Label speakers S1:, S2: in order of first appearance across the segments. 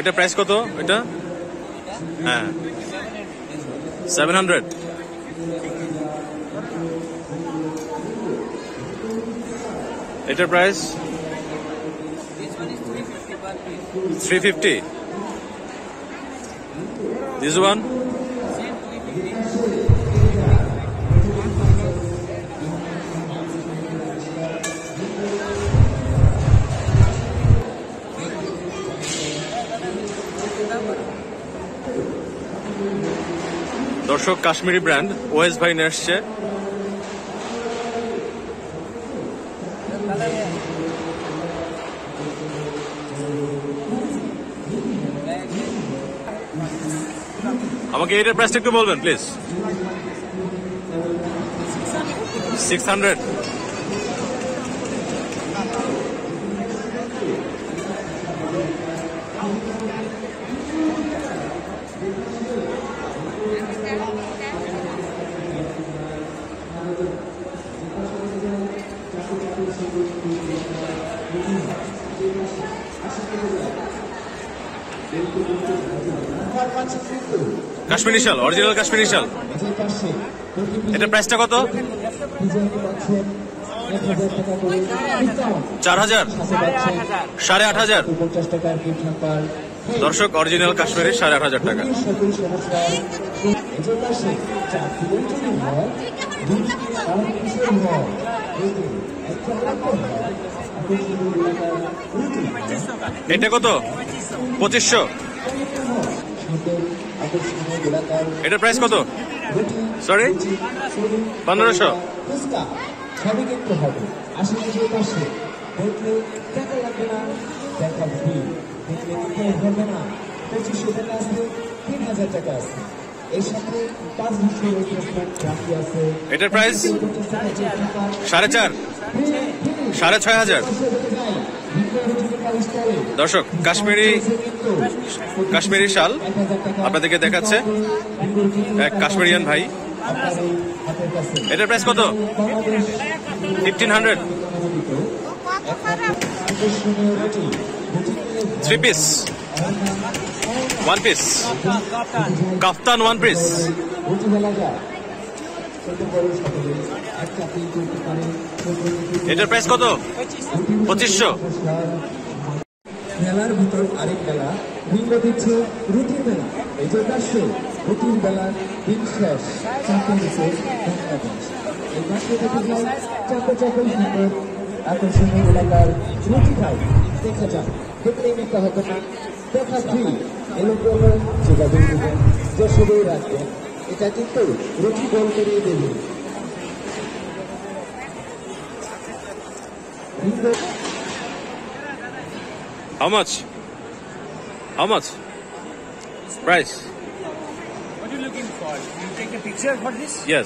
S1: ওইটা প্রাইস কত? ওইটা হ্যাঁ 700। এটার প্রাইস 350। This one দর্শক কাশ্মীরি ব্র্যান্ড ওয়েস ভাই নিয়ে আসছে। আমাকে এটার প্রাইসটা একটু বলবেন প্লিজ। 600। কাশ্মীরি শাল, অরিজিনাল কাশ্মীরি শাল। এটার প্রাইসটা কত? 4000, 8500। দর্শক অরিজিনাল কাশ্মীরি 8500 টাকা। এটা কত? 2500। এটার প্রাইস কত? সরি 1500।
S2: সবই কিনতে হবে। আশেপাশে পাশে দেখলে টাকা লাগবে না, দেখা ফ্রি। দেখলে কিনতে হবে না। 2500 টাকা আছে, 3000 টাকা আছে। এর সাথে 5 বছরের রিপ্লেসমেন্ট গ্যারান্টি আছে।
S1: এটার প্রাইস 4.5, 6500। দর্শক কাশ্মীরি শাল আপনাদেরকে দেখাচ্ছে এক কাশ্মীরিয়ান ভাই। এটার প্রাইস কত? 1500। 3 পিস, 1 পিস কাফতান, 1 পিস। এটার প্রাইস কত? 2500।
S2: মেলার ভিতর আরেক মেলা রিঙ্গ দিচ্ছে রুটির মেলা। এই যে পাশে রুটির বেলার দিন শেষ, চারটে নিচে এই মাঠে দেখে যায় চাপে চাপে সুন্দর আকর্ষণীয় এলাকার রুটি খাই। দেখা যাক, দেখলেই নিতে হবে না, দেখা ফ্রি। এলোকেলো যোগাযোগ দেবেন, যে সবই রাখবেন। এটা কিন্তু রুটি গোল করিয়ে দেবে।
S1: How much? How much? Price?
S3: What are you looking for? You take a picture for this?
S1: Yes.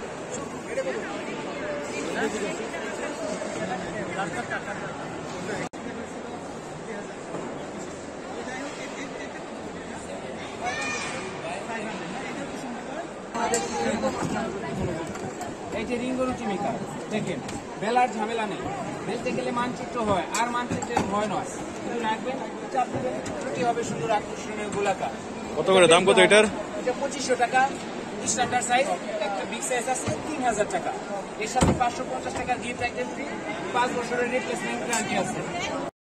S3: এই যে রিঙ্গ রুটি মেকার দেখেন, বেলার ঝামেলা নেই। বেলতে গেলে মানচিত্র হয়, আর মানচিত্রের ভয় নয়। কিন্তু রাখবেন, চাপ দেবেন, রুটি হবে সুন্দর আকর্ষণীয় গোলাকার।
S1: কত করে দাম কত এটার?
S3: এটা 2500 টাকা। স্ট্যান্ডার্ড সাইজ, একটা বিগ সাইজ আছে 3000 টাকা। এর সাথে 550 টাকার গিফট আইটেম ফ্রি, 5 বছরের রিপ্লেসমেন্ট গ্যারান্টি আছে।